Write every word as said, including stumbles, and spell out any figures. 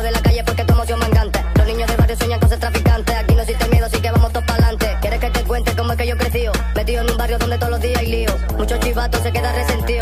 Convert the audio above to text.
hablo de la calle porque tu emoción me encanta. Los niños del barrio sueñan con ser traficantes. Aquí no existe miedo, así que vamos todos pa'lante. ¿Quieres que te cuente cómo es que yo crecí? Metido en un barrio donde todos los días hay lío. Muchos chivatos se quedan resentidos.